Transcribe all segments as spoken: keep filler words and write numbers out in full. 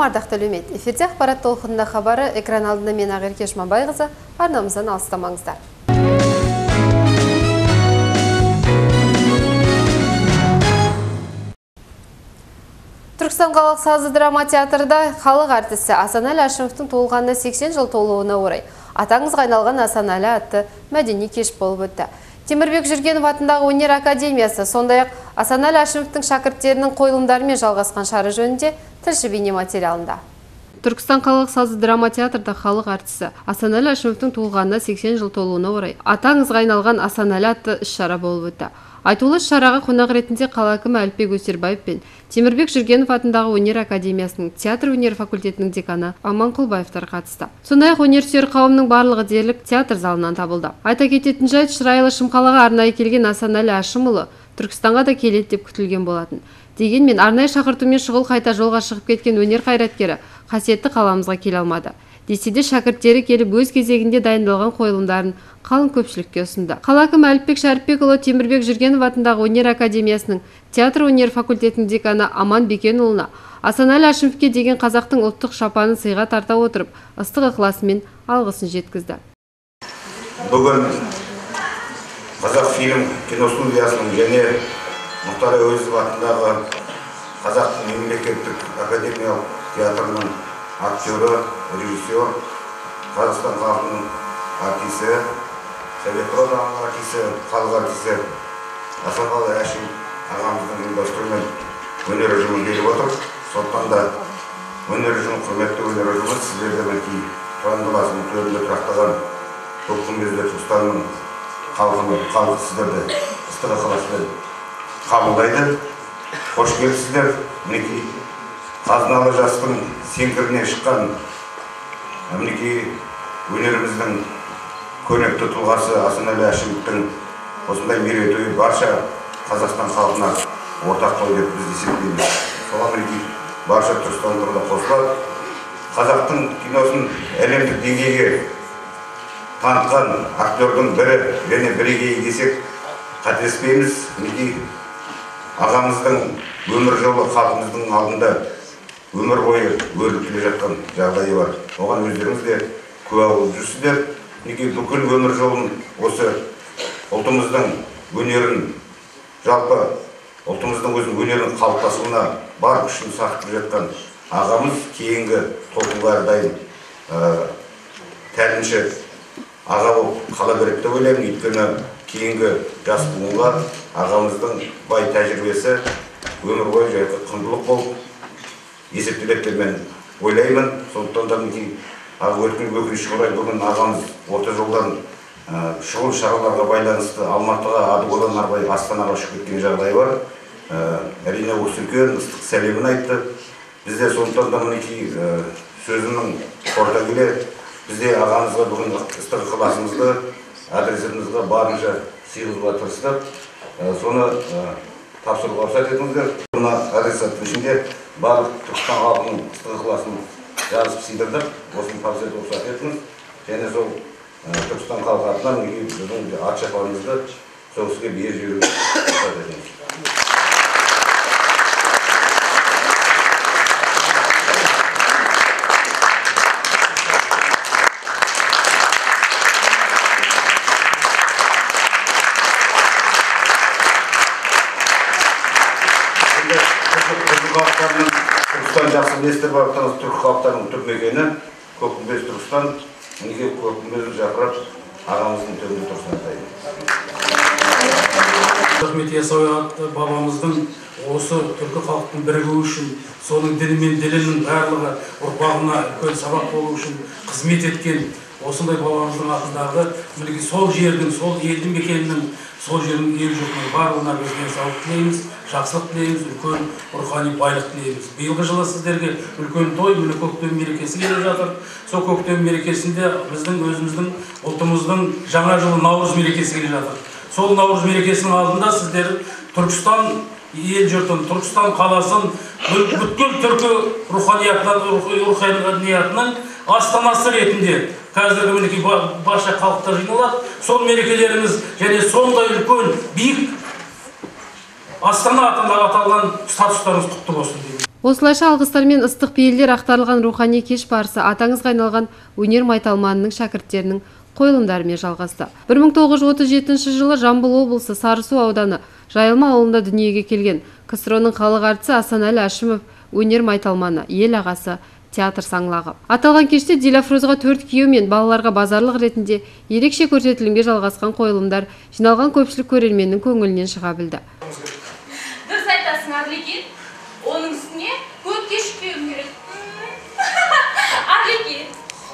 ардақты әлеумет. Эфирде ақпарат толқынында хабары, экран алдында мен Ақерке Шманбайқызы, арнамыздан алыстамаңыздар. Түркістан қалалық сазды драма театрда халық артисі Асанәлі Әшімовтың туылғанына сексен жыл толуына орай атаңызға айналған Асанәлі атты мәдени кеш болып өтті. Темірбек Жүргенов атындағы өнер академиясы, сондай-ақ Асанәлі Әшімовтың шәкірттерінің қойылымдарымен жалғасқан шара жөнінде тілші бейне материалында. Түркістан қалалық сазды драма театрда халық артисі Асанәлі Әшімовтың туылғанына сексен жыл толуына орай атаңызға айналған Асанәлі атты іс-шара болып өтті. Айтулы шараға қонақ ретінде қала әкімі Әліпбек Өсербаев пен Темірбек Жүргенов атындағы өнер академиясының театр өнер факультетінің деканы Аманқұлбаевтар қатысты. Сондай-ақ өнерсүйер қауымның барлығы дерлік театр залынан табылды. Айта кететін жайт, шырайлы Шымқалаға арнайы келген Асанәлі Әшімұлы Түркістанға да келеді деп күтілген болатын. Дегенмен арнайы шақыртумен шұғыл қайта жолға шығып кеткен өнер қайраткері қасиетті қаламызға келе алмады. Десе де шәкірттері келіп өз кезегінде дайындалған қойылымдарын қалың көпшілікке ұсынды. Қала әкімі Әліпбек Шәріпбекұлы Темірбек Жүргенов атындағы өнер академиясының театр өнер факультетінің деканы Аман Бекенұлына Асанәлі Әшімовке деген қазақтың ұлттық шапанын сыйға тарта отырып, ыстық ықыласымен алғысын жеткізді. Бүгін Қазақфильм киностудиясының және Мұхтар Әуезов атындағы Қазақтың мемлекеттік академиялық театрының актері, режиссер, Қазақстан халқының артисі, Совет одағының артисі, халық артисі Асанәлі Әшімов ағамыздың ұйымдастыруымен өнер ұжымы келіп отыр. Сондықтан да өнер ұжымы, құрметті өнер ұжымы, сіздерді мінекей Тұран қаласының төрінде тұрақтаған Көккүмбезді Түркістанның халқының халқы сіздерді ыстық ықыласпен қабылдайды. Қош келіпсіздер. Мінекей қазыналы жастың сеңгіріне шыққан мінекей өнеріміздің көрнекті тұлғасы Асанәлі Әшімовтың осындай мерейтойы барша Қазақстан халқына ортақ қой деп біз есептейміз. Соған мінекей барша Түркістан тұрғыда қосылады. Қазақтың киносын әлемдік деңгейге танытқан актердің бірі және бірегейі десек қателеспейміз. Мінекей ағамыздың өмір жолы халқымыздың алдында өмір бойы өріліп келе жатқан жағдайы бар. Оған өздеріңіз де куә болып жүрсіздер. Неге бүкіл өмір жолын осы ұлтымыздың өнерін, жалпы ұлтымыздың өзінің өнерінің қалыптасуына бар күшін сақтап жатқан ағамыз кейінгі толқынға дайын тәлімші аға болып қала береді деп ойлаймын. Өйткені кейінгі жас буынға ағамыздың бай тәжірибесі өмір бойы жайлы құндылық болып есептеледі деп мен ойлаймын. Сондықтан да өткен өкінішке орай бүгін ағамыз орта жолдан шұғыл шараларға байланысты Алматыға, Адыгодан арбай Астанаға ұшып кеткен жағдай бар. Әрине осы үлкен ыстық сәлемін айтты. Бізде сондықтан да мінекей сөзімнің қорыта келе бізде ағамызға бүгін ыстық ықыласымызды, адресімізді барынша сыйлауға тырыстық. Соны тапсыруға рұқсат етіңіздер. Мына адресаттың ішінде барлық Түркістан халқының ыстық ықыласын жазып сыйдырдық. Осыны тапсыруға рұқсат етіңіз. Және сол Түркістан халқы атынан біздің ат шапанымызды сол кісіге беріп жіберуге рұқсат етіңіз. Түркістан жақсы білесіздер, барықтаңыз түркі халықтарының түп мекені Көккүмбез Түркістан. Мінекей Көккүмбезді жапырап ағамыздың төрінде тұрсын атайды. Ахмет Яссауи бабамыздың осы түркі халықтың бірігуі үшін, соның діні мен ділінің барлығы ұрпағына үлкен сабақ болу үшін қызмет еткен осындай бабамыздың атындағы мінекей сол жердің, сол елді мекеннің, сол жердің ел жұртының барлығына біз денсаулық тілейміз, жақсылық тілейміз, үлкен рухани байлық тілейміз. Биылғы жылы сіздерге үлкен той, міне көктем мерекесі келе жатыр. Сол көктем мерекесінде біздің өзіміздің ұлтымыздың жаңа жылы Наурыз мерекесі келе жатыр. Сол Наурыз мерекесінің алдында сіздер Түркістан ел жұртын, Түркістан қаласын, бүткіл түркі руханиятының астанасы ретінде қазіргі мінекей барша халықтар жиналады. Сол мерекелеріміз және сондай үлкен биік Астана атында аталған статустарыңыз құтты болсын. Осылайша алғыстар мен ыстық пейілдер ақтарылған рухани кеш барысы атаңызға айналған өнер майталманының шәкірттерінің қойылымдарымен жалғасты. бір мың тоғыз жүз отыз жетінші жылы Жамбыл облысы Сарысу ауданы Жайылма ауылында дүниеге келген КСРО-ның халық әртісі Асанәлі Әшімов өнер майталманы, ел ағасы, театр саңлағы. Аталған кеште Диляфрозға төрт күйеу мен балаларға базарлық ретінде ерекше көрсетілімге жалғасқан қойылымдар жиналған көпшілік көрерменнің көңілінен шыға білді. Дұрыс айтасың, Арлекин. Оның үстіне көп кешікпеуім керек. Арлекин.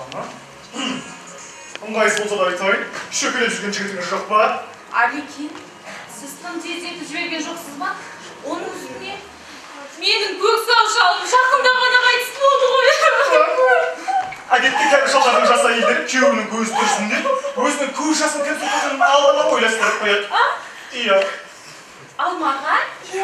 ыңғайсыз болса да айтайын, шөкелеп жүрген жігітіңіз жоқ па? Арлекин, сіз тым тездетіп жіберген жоқсыз ба? Оның үстіне менің көксау шалым жақында ғана қайтыс болды ғой. Әдетте кәрі шалдардың жас әйелдері күйеуінің көзі тұрсын деп, өзінің көз жасын кім тұтқанын алдына ойластырып қояды. Иә. Ал маған?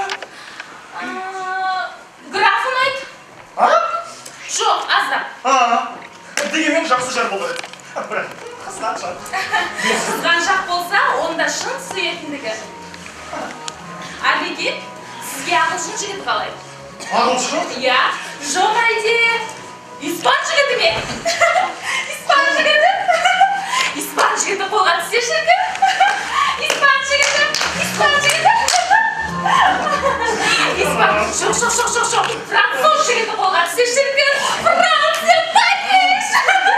Графын айт. А? Жоқ, аздап. А, дегенмен жақсы жар болды. Бірақ қызған жар. Қызған жақ болса, онда шын сүйетіндігі. Арлекин, сізге ағылшын жігіт қалай? Ағылшын? Иә, жоқ әлде испан жігіті ме? Испан жігіті? Испан жігіті қолға түсе шіркін? Испан жігіті? Испан жігіті? Испан, жоқ, жоқ, жоқ, жоқ, жоқ. Француз жігіті қолға түсе шіркін? Франция, Париж!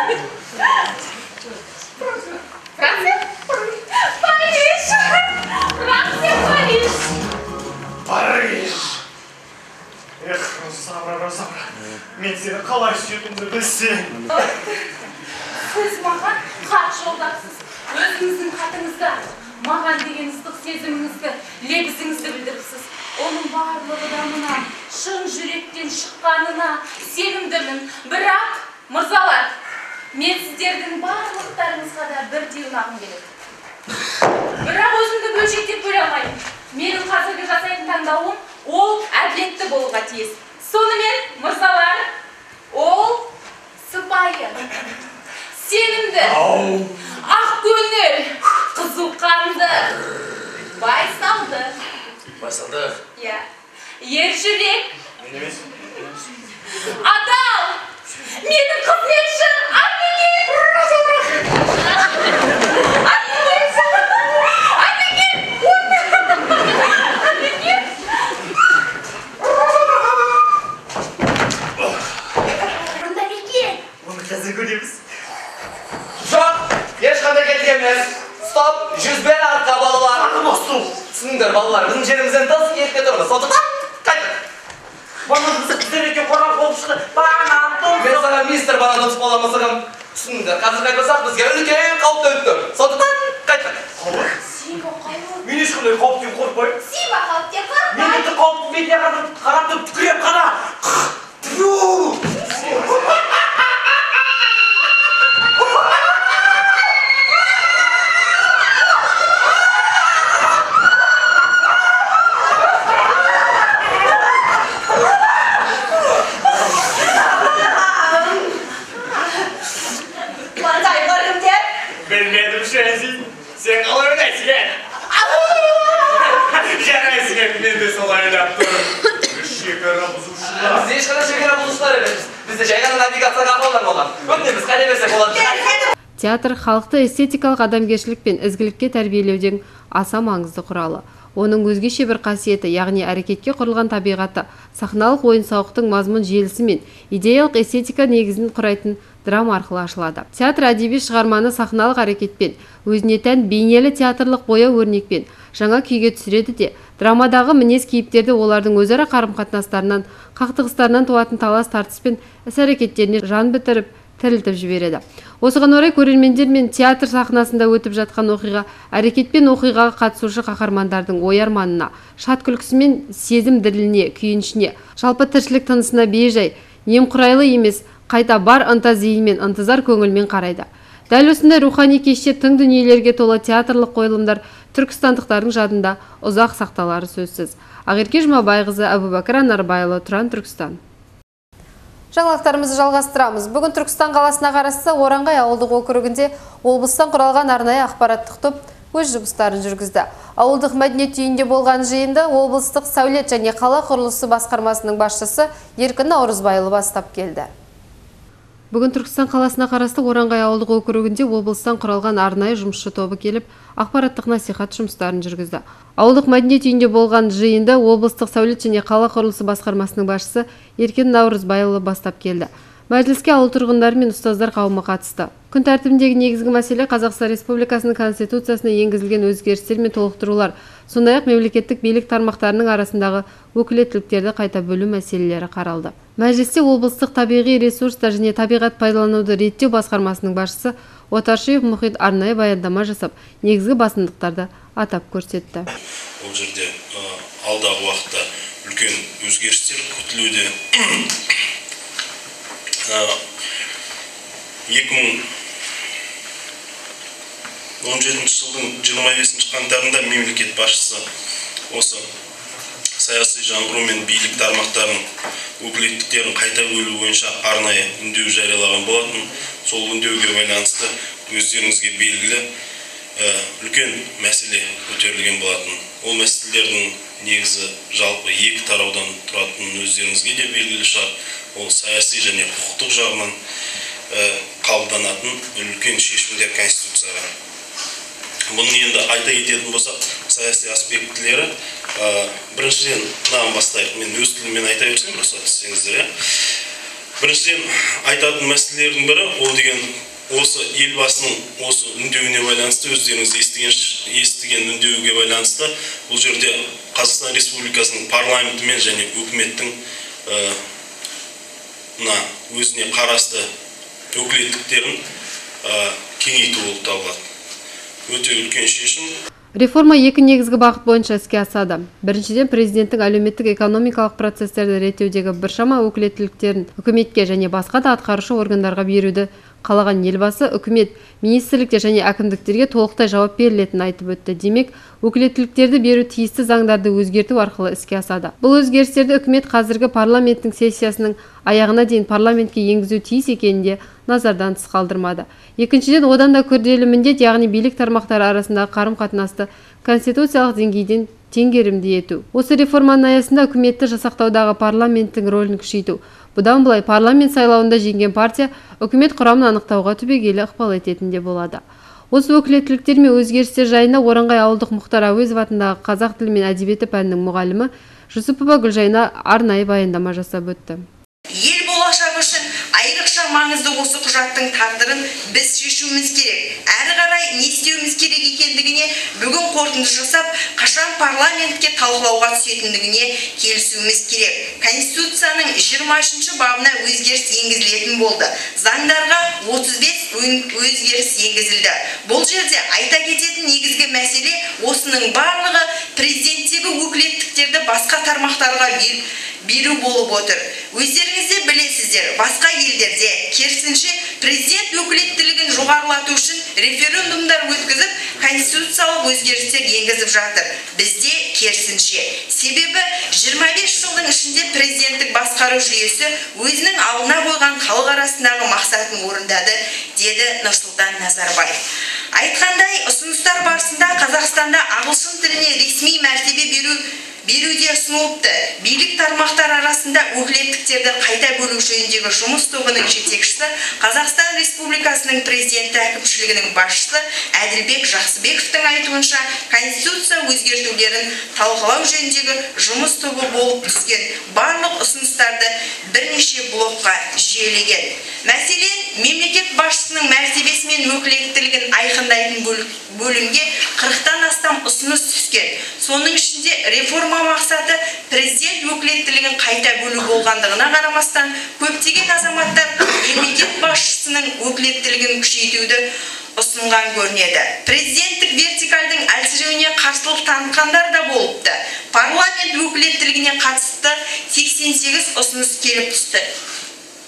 Франция? Париж! Франция, Париж! Париж! Эх, Розавра, Розавра, мен сені қалай сүйетінді білсең. Сіз маған хат жолдапсыз. Өзіңіздің хатыңызда маған деген ыстық сезіміңізді, лебізіңізді білдіріпсіз. Оның барлығы да мына шын жүректен шыққанына сенімдімін. Бірақ, мырзалар, мен сіздердің барлықтарыңызға да бірдей ұнағым келеді. Бірақ өзімді бөлшектеп көре алмаймын. Менің қазіргі жасайтын таңдауым ол әділетті болуға тиіс. Сонымен, мырзалар, ол сыпайы, сенімді, ақ көңіл, қызу қанды, байсалды. Байсалды? Иә. Ер жүрек. Мен емес. Адал. Менің қызметші Арлекин. Жүзбен артқа балалар. Ағымасу. Түсіңдер балалар, біздің жерімізден тыс ерте тұрмыз. Сондықтан қайтып. Банан бізден екен қорған болып шықты. Банан тұмсық. Мен саған мистер банан тұмсық боламысығым. Түсіңдер, қазір қайтпасақ бізге үлкен қауіп төніп тұр. Сондықтан қайтып. Қалай? Сиба қайыр. Мен ешқандай қауіптен қорықпаймын. Сиба қауіптен қорықпаймын. Мен тіпті қауіпті бетіне қарап тұрып түкірем қана. Білмедім шәзін, сен қалай ойнайсың ән? Жарайсың ән, мен де солай ойнап тұрмын. Шекара бұзушылар. Бізде ешқандай шекара бұзушылар емес. Бізде жай ғана навигацияға қолданып алған. Өтінеміз, қайда берсек болады. Театр халықты эстетикалық адамгершілік пен ізгілікке тәрбиелеудің аса маңызды құралы. Оның өзгеше бір қасиеті, яғни әрекетке құрылған табиғаты, сахналық ойын-сауықтың мазмұн желісі мен идеялық эстетика негізін құрайтын драма арқылы ашылады. Театр әдеби шығарманы сахналық әрекетпен, өзіне тән бейнелі театрлық бояу өрнекпен жаңа күйге түсіреді де, драмадағы мінез кейіптерді олардың өзара қарым-қатынастарынан, қақтығыстарынан туатын талас тартыс пен іс-әрекеттеріне жан бітіріп, тірілтіп жібереді. Осыған орай көрермендер мен театр сахнасында өтіп жатқан оқиға, әрекет пен оқиғаға қатысушы қаһармандардың ой арманына, шат күлкісі мен сезім діріліне, күйінішіне, жалпы тіршілік тынысына бейжай, немқұрайлы емес, қайта бар ынта зейінмен, ынтызар көңілмен қарайды. Дәл осындай рухани кеште тың дүниелерге толы театрлық қойылымдар түркістандықтардың жадында ұзақ сақталары сөзсіз. Ақерке Жұмабайқызы, Әбубәкір Анарбайұлы, Тұран, Түркістан. Жаңалықтарымызды жалғастырамыз. Бүгін Түркістан қаласына қарасты Оранғай ауылдық округінде облыстан құралған арнайы ақпараттық топ өз жұмыстарын жүргізді. Ауылдық мәдениет үйінде болған жиында облыстық сәулет және қала құрылысы басқармасының басшысы Еркін Наурызбайұлы бастап келді. Бүгін Түркістан қаласына қарасты Оранғай ауылдық округінде облыстан құралған арнайы жұмысшы тобы келіп, ақпараттық насихат жұмыстарын жүргізді. Ауылдық мәдениет үйінде болған жиында облыстық сәулет және қала құрылысы басқармасының басшысы Еркін Наурызбайұлы бастап келді. Мәжіліске ауыл тұрғындары мен ұстаздар қауымы қатысты. Күн тәртібіндегі негізгі мәселе Қазақстан Республикасының Конституциясына енгізілген өзгерістер мен толықтырулар, сондай-ақ мемлекеттік билік тармақтарының арасындағы өкілеттіліктерді қайта бөлу мәселелері қаралды. Мәжілісте облыстық табиғи ресурстар және табиғат пайдалануды реттеу басқармасының басшысы Отаршиев Мұхит арнайы баяндама жасап, негізгі басымдықтарды атап көрсетті. Ол жерде алдағы уақытта үлкен өзгерістер күтілуде. екі мың он жетінші жылдың жиырма бесінші қаңтарында мемлекет басшысы осы саяси жаңғыру мен билік тармақтарының өкілеттіктерін қайта бөлу бойынша арнайы үндеу жариялаған болатын. Сол үндеуге байланысты өздеріңізге белгілі үлкен мәселе көтерілген болатын. Ол мәселелердің негізі жалпы екі тараудан тұратын өздеріңізге де белгілі шығар. Ол саяси және құқықтық жағынан қабылданатын үлкен шешімдер Конституцияға. Бұны енді айта кететін болсақ, саяси аспектілері біріншіден мынаған бастайық. Мен өз тіліммен айта берсем, рұқсат етсеңіздер. Біріншіден айтатын мәселелердің бірі, ол деген осы елбасының осы үндеуіне байланысты, өздеріңіз естіген естіген үндеуге байланысты, бұл жерде Қазақстан Республикасының парламентімен және үкіметтің өзіне қарасты өкілеттіктерін кеңейту болып табылады. Өте үлкен шешім. Реформа екі негізгі бағыт бойынша іске асады. Біріншіден, президенттің әлеуметтік экономикалық процестерді реттеудегі біршама өкілеттіліктерін үкіметке және басқа да атқарушы органдарға беруді қалаған елбасы, үкімет, министрліктер және әкімдіктерге толықтай жауап берілетінін айтып өтті. Демек, өкілеттіліктерді беру тиісті заңдарды өзгерту арқылы іске асады. Бұл өзгерістерді үкімет қазіргі парламенттің сессиясының аяғына дейін парламентке енгізу тиіс екенінде назардан тыс қалдырмады. Екіншіден, одан да күрделі міндет, яғни билік тармақтары арасындағы қарым-қатынасты конституциялық деңгейден теңгерімді ету. Осы реформаның аясында үкіметті жасақтаудағы парламенттің рөлін күшейту. Бұдан былай парламент сайлауында жеңген партия үкімет құрамын анықтауға түбегейлі ықпал ететінде болады. Осы өкілеттіліктер мен өзгерістер жайында Оранғай ауылдық Мұхтар Әуезов атындағы қазақ тілі мен әдебиеті пәнінің мұғалімі Жүсіпова Гүлжайна арнайы баяндама жасап өтті. Ел болашағы үшін айрықша маңызды осы құжаттың тағдырын біз шешуіміз керек. Әрі қарай не істеуіміз керек екендігіне бүгін қорытынды жасап, қашан парламентке талқылауға түсетіндігіне келісуіміз керек. Конституцияның жиырма үшінші бабына өзгеріс енгізілетін болды. Заңдарға отыз бес өзгеріс енгізілді. Бұл жерде айта кететін негізгі мәселе осының барлығы президенттегі өкілеттіктерді басқа тармақтарға беру болып отыр. Өздеріңізде білесіздер, басқа елдерде керісінше президент өкілеттілігін жоғарылату үшін референдумдар өткізіп, конституциялық өзгерістер енгізіп жатыр. Бізде керісінше. Себебі жиырма бес жылдың ішінде президенттік басқару жүйесі өзінің алдына қойған халық арасындағы мақсатын орындады, деді Нұрсұлтан Назарбаев. Айтқандай, ұсыныстар барысында Қазақстанда ағылшын тіліне ресми мәртебе беру беруде ұсынылыпты. Билік тармақтар арасында өкілеттіктерді қайта бөлу жөніндегі жұмыс тобының жетекшісі, Қазақстан Республикасының президенті әкімшілігінің басшысы Әділбек Жақсыбековтың айтуынша, конституция өзгертулерін талқылау жөніндегі жұмыс тобы болып түскен барлық ұсыныстарды бірнеше блокқа жүйелеген. Мәселен, мемлекет басшысының мәртебесі мен өкілеттілігін айқындайтын бөлімге қырықтан астам ұсыныс түскен. Соның ішінде реформа мақсаты президент өкілеттілігін қайта бөлу болғандығына қарамастан, көптеген азаматтар мемлекет басшысының өкілеттілігін күшейтуді ұсынған көрінеді. Президенттік вертикальдің әлсіреуіне қарсылық танытқандар да болыпты. Парламент өкілеттілігіне қатысты сексен сегіз ұсыныс келіп түсті.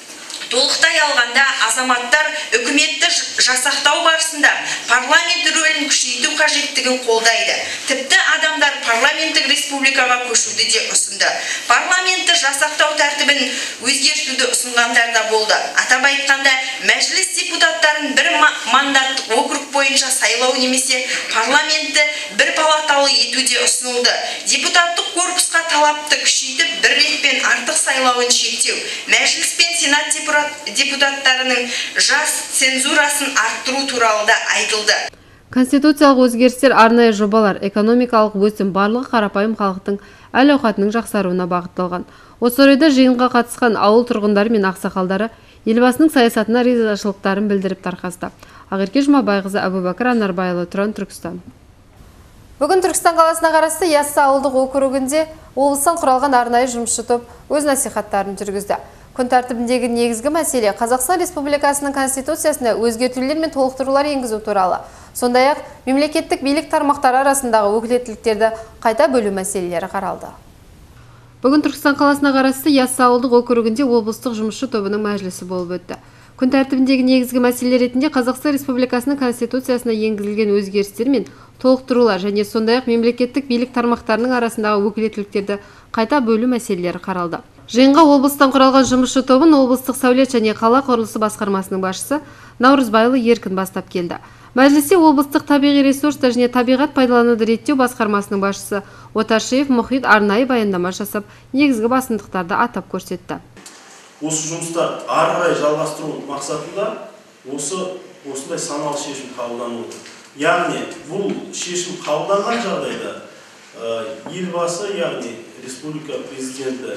Толықтай алғанда азаматтар үкіметті жасақтау барысында парламент рөлін рөлін күшейту қажеттігін қолдайды. Тіпті адамдар парламенттік республикаға көшуді де ұсынды. Парламентті жасақтау тәртібін өзгертуді ұсынғандар да болды. Атап айтқанда, мәжіліс депутаттарын бір мандаттық округ бойынша сайлау немесе парламентті бір палаталы ету де ұсынылды. Депутаттық корпусқа талапты күшейтіп, бір ретпен артық сайлауын шектеу, мәжіліс пен сенат депутаттарының жас цензурасын арттыру туралы да айтылды. Конституциялық өзгерістер, арнайы жобалар, экономикалық өсім барлығы қарапайым халықтың әл-ауқатының жақсаруына бағытталған. Осы орайда жиынға қатысқан ауыл тұрғындары мен ақсақалдары елбасының саясатына ризашылықтарын білдіріп тарқасты. Ақерке Жұмабайқызы, Әбубәкір Анарбайұлы, Тұран, Түркістан. Бүгін Түркістан қаласына қарасты Яссы ауылдық округінде облыстан құралған арнайы жұмысшы топ өз насихаттарын жүргізді. Күн тәртібіндегі негізгі мәселе Қазақстан Республикасының Конституциясына өзгертулер мен толықтырулар енгізу туралы. Сондай-ақ мемлекеттік билік тармақтары арасындағы өкілеттіліктерді қайта бөлу мәселелері қаралды. Бүгін Түркістан қаласына қарасты Яссы ауылдық округінде облыстық жұмысшы тобының мәжілісі болып өтті. Күн тәртібіндегі негізгі мәселе ретінде Қазақстан Республикасының Конституциясына енгізілген өзгерістер мен толықтырулар және сондай-ақ мемлекеттік билік тармақтарының арасындағы өкілеттіліктерді қайта бөлу мәселелері қаралды. Жиынға облыстан құралған жұмысшы тобын облыстық сәулет және қала құрылысы басқармасының басшысы Наурызбайлы Еркін бастап келді. Мәжілісте облыстық табиғи ресурстар және табиғат пайдалануды реттеу басқармасының басшысы Оташев Мұхит арнайы баяндама жасап, негізгі басымдықтарды атап көрсетті. Осы жұмыстар ары қарай жалғастыру мақсатында осы осындай саналы шешім қабылдануда. Яғни бұл шешім қабылданған жағдайда елбасы, яғни республика президенті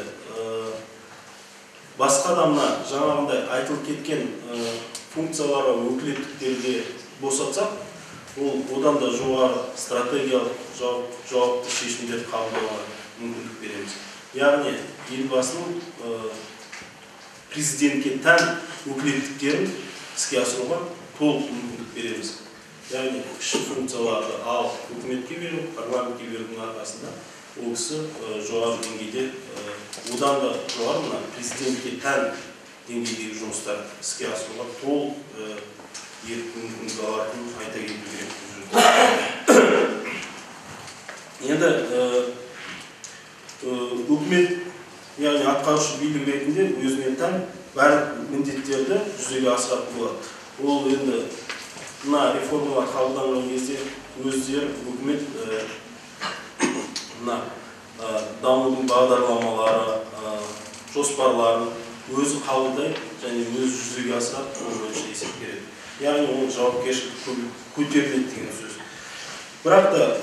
басқа адамна жаңағындай айтылып кеткен функцияларға өкілеттіктерге босатсақ, ол одан да жоғары стратегиялық жауапты шешімдер қабылдауға мүмкіндік береміз. Яғни елбасының президентке тән өкілеттіктерін іске асыруға толық мүмкіндік береміз. Яғни ішкі функцияларды ал үкіметке беру, парламентке берудің арқасында ол кісі жоғары деңгейде, одан да жоғары мына президентке тән деңгейдегі жұмыстар іске асыруға толық еркін мүмкіндік алатынын айта кету керек. Енді үкімет, яғни атқарушы билік ретінде өзіне тән барлық міндеттерді жүзеге асыратын болады. Ол енді мына реформалар қабылданған кезде өздері үкімет мына дамудың бағдарламалары, жоспарларын өзі қабылдайды және өзі жүзеге асырады, ол бойынша есеп береді. Яғни ол жауапкершілік көтеріледі деген сөз. Бірақ та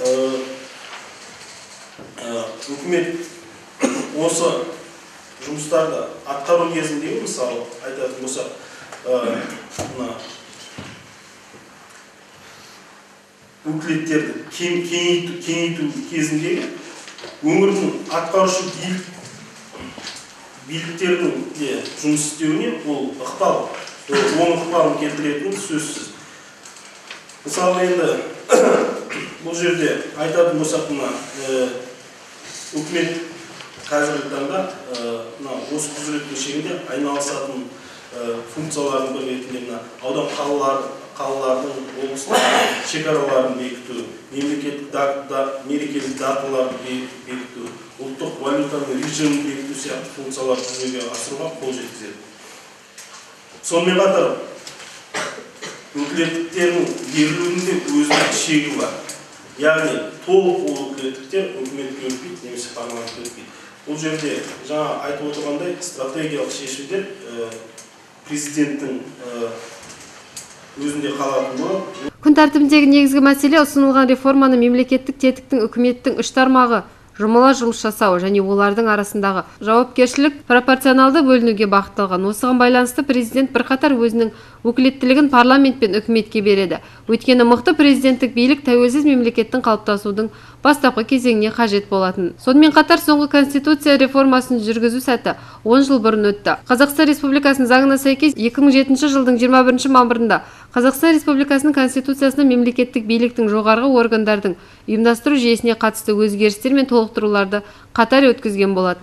үкімет осы жұмыстарды атқару кезіндегі, мысалы айтатын болсақ, өкілеттерді кеңейту кезіндегі өңірдің атқарушы биліктерінің жұмыс істеуіне ол ықпал, оң ықпалын келтіретіні сөзсіз. Мысалы енді бұл жерде айтатын болсақ, үкімет қазіргі таңда осы құзыреттің шегінде айналысатын функциялардың бір ретінде аудан қалалардың облыстардың шекараларын бекіту, мемлекеттік мерекелік даталарды бекіту, ұлттық валютаның режимін бекіту сияқты функцияларды жүзеге асыруға қол жеткізеді. Сонымен қатар өкілеттіктердің берілуінде өзінің шегі бар. Яғни толық ол өкілеттіктер үкіметке өтпейді, немесе парламентке өтпейді. Бұл жерде жаңа айтып отырғандай стратегиялық шешімдер президенттің өзінде қалатын болады. Күн тәртібіндегі негізгі мәселе ұсынылған реформаны мемлекеттік тетіктің үкіметтің үш тармағы жұмыла жұмыс жасау және олардың арасындағы жауапкершілік пропорционалды бөлінуге бағытталған. Осыған байланысты президент бірқатар өзінің өкілеттілігін парламент пен үкіметке береді. Өйткені мықты президенттік билік тәуелсіз мемлекеттің қалыптасудың бастапқы кезеңіне қажет болатын. Сонымен қатар соңғы конституция реформасын жүргізу сәті он жыл бұрын өтті. Қазақстан Республикасының заңына сәйкес екі мың жетінші жылдың жиырма бірінші мамырында Қазақстан Республикасының конституциясына мемлекеттік биліктің жоғарғы органдардың ұйымдастыру жүйесіне қатысты өзгерістер мен толықтыруларды қатар өткізген болатын.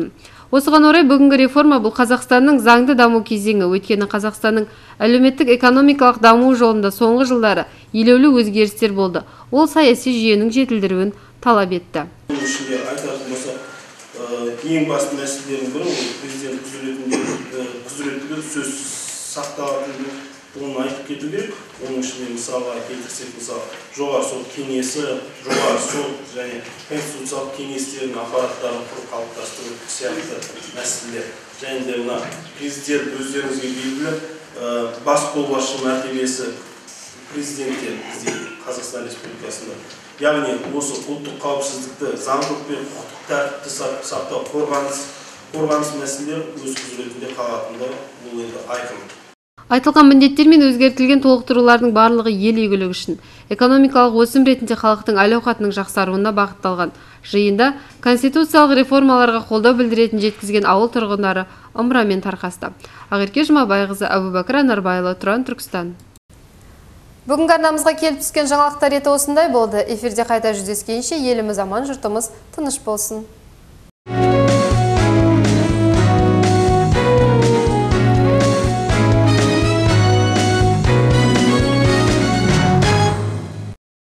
Осыған орай бүгінгі реформа бұл Қазақстанның заңды даму кезеңі, өйткені Қазақстанның әлеуметтік экономикалық даму жолында соңғы жылдары елеулі өзгерістер болды. Ол саяси жүйенің жетілдіруін талап етті. Бұл ішінде айтатын болсақ, ең басты мәселелердің бірі ол президент құзыреттілігі сөз сақталатынын оны айтып кету керек. Оның ішінде мысалға келтірсек, мысалы жоғары сот кеңесі, жоғары сот және конституциялық кеңестердің аппараттарын құрып қалыптастыру сияқты мәселелер. Және де мына президент өздеріңізге белгілі бас қолбасшы мәртебесі президентте бізде Қазақстан Республикасында. Яғни осы ұлттық қауіпсіздікті, заңдылық пен құқықтық тәртіпті сақтау, қорғаныс қорғаныс мәселелері өз құзыретінде қалатындығы бұл енді айқын. Айтылған міндеттер мен өзгертілген толықтырулардың барлығы ел игілігі үшін экономикалық өсім ретінде халықтың әл-ауқатының жақсаруына бағытталған. Жиында конституциялық реформаларға қолдау білдіретін жеткізген ауыл тұрғындары ымырамен тарқасты. Ақерке Жұмабайқызы, Әбубәкір Анарбайұлы, Тұран, Түркістан. Бүгінгі арнамызға келіп түскен жаңалықтар еті осындай болды. Эфирде қайта жүздескенше еліміз аман, жұртымыз тыныш болсын.